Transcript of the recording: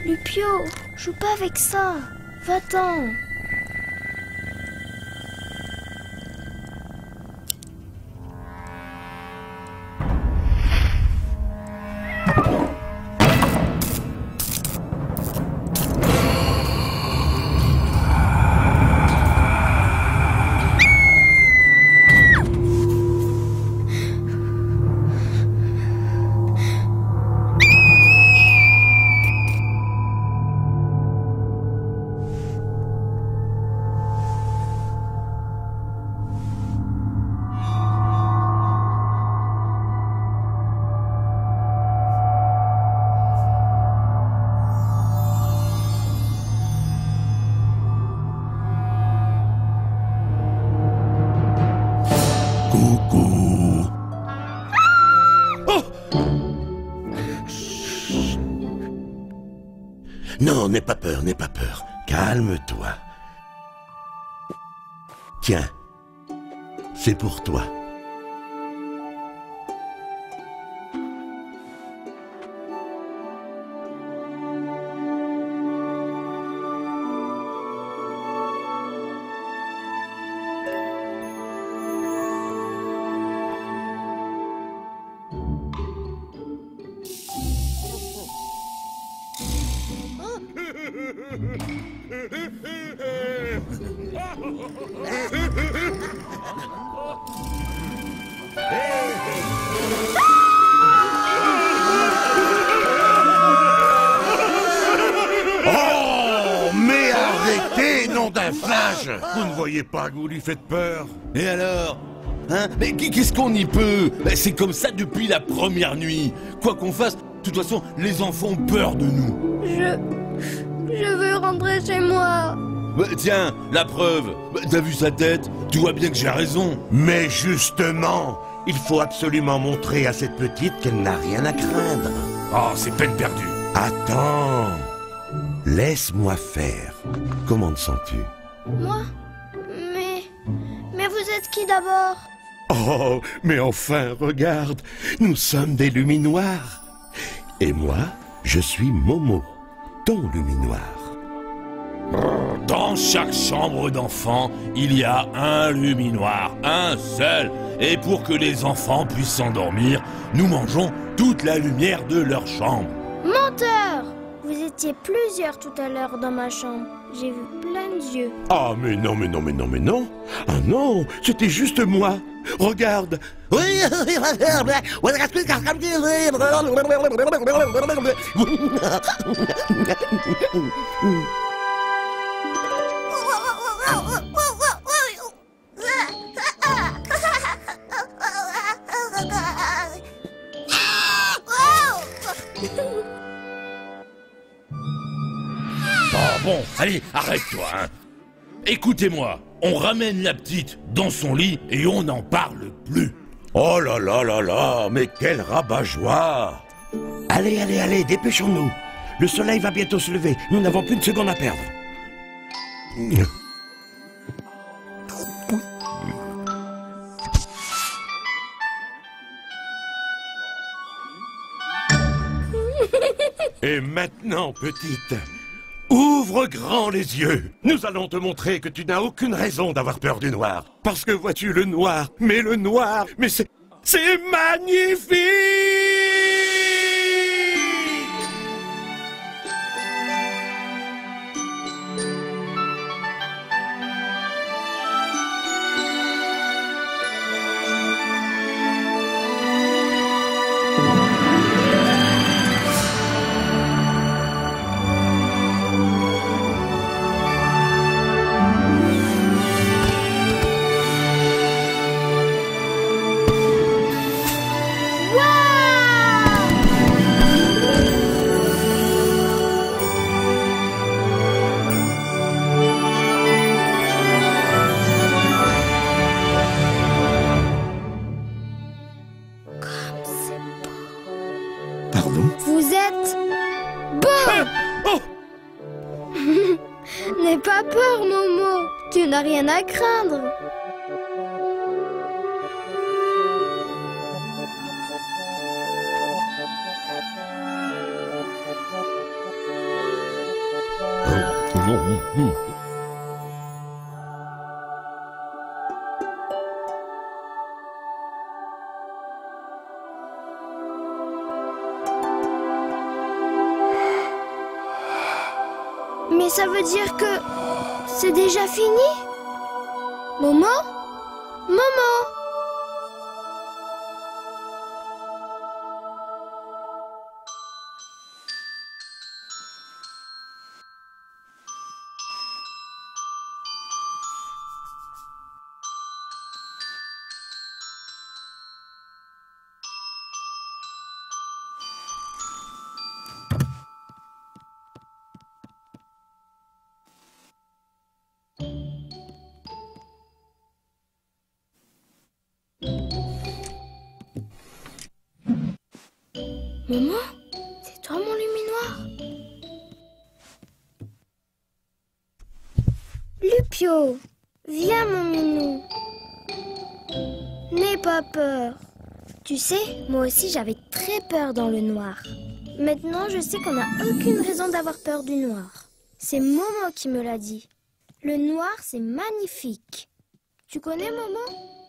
Lupio, joue pas avec ça. Va-t'en. Coucou. Oh! Non, n'aie pas peur, n'aie pas peur. Calme-toi. Tiens, c'est pour toi. Oh, mais arrêtez, nom d'un flingue! Vous ne voyez pas que vous lui faites peur? Et alors? Hein? Mais qu'est-ce qu'on y peut? C'est comme ça depuis la première nuit. Quoi qu'on fasse, de toute façon, les enfants ont peur de nous. Je veux rentrer chez moi. Tiens, la preuve. T'as vu sa tête? Tu vois bien que j'ai raison. Mais justement, il faut absolument montrer à cette petite qu'elle n'a rien à craindre. Oh, c'est peine perdue. Attends, laisse-moi faire. Comment te sens-tu? Moi? Mais vous êtes qui d'abord? Oh, mais enfin, regarde, nous sommes des luminoirs. Et moi, je suis Momo, ton luminoir. Dans chaque chambre d'enfant, il y a un luminoir, un seul. Et pour que les enfants puissent s'endormir, nous mangeons toute la lumière de leur chambre. Menteur! Vous étiez plusieurs tout à l'heure dans ma chambre. J'ai vu plein d'yeux. Ah, mais non, mais non, mais non, mais non. Ah non, c'était juste moi. Regarde. Bon, allez, arrête-toi, hein. Écoutez-moi, on ramène la petite dans son lit et on n'en parle plus. Oh là là là là, mais quel rabat-joie. Allez, allez, allez, dépêchons-nous. Le soleil va bientôt se lever. Nous n'avons plus de seconde à perdre. Et maintenant, petite, ouvre grand les yeux. Nous allons te montrer que tu n'as aucune raison d'avoir peur du noir. Parce que vois-tu le noir, mais c'est magnifique! Pardon? Vous êtes beau! Oh! N'aie pas peur, Momo. Tu n'as rien à craindre. Mais ça veut dire que c'est déjà fini? Momo? Momo? Momo? C'est toi mon luminoir? Lupio, viens mon minou. N'aie pas peur. Tu sais, moi aussi j'avais très peur dans le noir. Maintenant je sais qu'on n'a aucune raison d'avoir peur du noir. C'est Momo qui me l'a dit. Le noir c'est magnifique. Tu connais Momo?